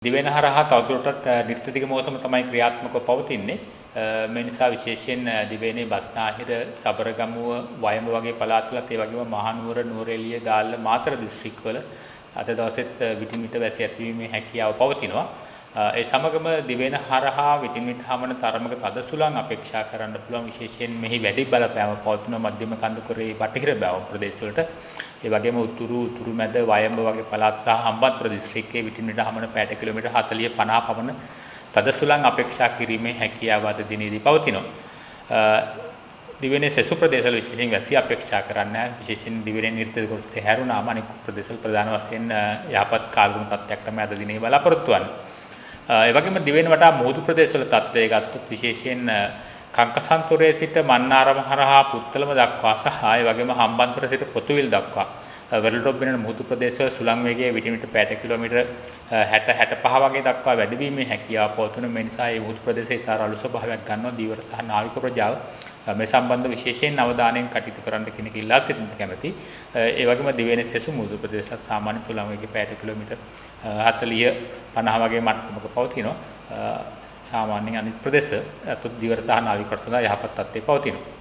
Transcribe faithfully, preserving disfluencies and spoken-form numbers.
දිවෙන හරහා තවදුරටත් නිර්තතික මෝසම තමයි ක්‍රියාත්මකව පවතින්නේ. මේ නිසා විශේෂයෙන් දිවයිනේ බස්නාහිර සබරගමුව වයඹ වගේ පළාත්වලත් ඒ වගේම මහනුවර නුවරඑළිය ගාල්ල මාතර දිස්ත්‍රික්කවල අද දවසෙත් විටින් විට වැසි ඇතිවීමේ හැකියාව පවතිනවා. ඒ සමගම දිවෙන හරහා විටින් විට හමන තරමක තද සුළං අපේක්ෂා කරන්න පුළුවන්. විශේෂයෙන් මෙහි වැඩි බලපෑම පවතින මධ්‍යම කඳුකරේ බටහිර බැවුම් ප්‍රදේශවලට ඒ වගේම උතුරු උතුරු මැද වයඹ වගේ පළාත් සහ හම්බන්තොට දිස්ත්‍රික්කයේ විටින් විට හමන පැයට කිලෝමීටර් හතළිහ පනහ පමණ තද සුළං අපේක්ෂා කිරීමේ හැකියාව අද දිනේදී පවතිනවා. දිවෙනේ සෙසු ප්‍රදේශවල විශේෂයෙන් වැසි අපේක්ෂා කරන්නේ විශේෂයෙන් දිවෙනේ නිර්තේක කොටසේ හැරුණාම අනිත් ප්‍රදේශවල ප්‍රධාන වශයෙන් යහපත් කාලගුණ තත්ත්වයක් තමයි අද දිනේ බලාපොරොත්තු වෙන්නේ. ඒ වගේම දිවෙන වටා මුහුදු ප්‍රදේශවල තත්ත්වය ගත්තොත් විශේෂයෙන් කංකසන්තොරේ සිට මන්නාරම හරහා පුත්තලම දක්වා සහ ඒ වගේම හම්බන්තොට සිට පොතුවිල් දක්වා වෙරළටොප් වෙන මුහුදු ප්‍රදේශවල සුළං වේගය විටින් විට පැයට කිලෝමීටර් හැට හැටපහ වගේ දක්වා වැඩි වීමේ හැකියාව පවතුන. මේ නිසා මේ මුහුදු ප්‍රදේශයේ ඊට අලු ස්වභාවයක් ගන්නවා දීවර සහ නාවික ප්‍රජාව මේ සම්බන්ධ විශේෂයෙන් අවධානයෙන් කටයුතු කරන්න කෙනෙක් ඉල්ලා සිටින්න කැමැති. ඒ වගේම දිවෙනේ සෙසු මුහුදු ප්‍රදේශවල සාමාන්‍ය සුළං වේගය පැයට කිලෝමීටර් හතළිහ පනහ වගේ මට්ටමක පවතිනවා. සාමාන්‍යයෙන් අනිත් ප්‍රදේශ අතුත් දිවර සහ නාවික රටවල යහපත් තත්ත්වයේ පවතිනවා.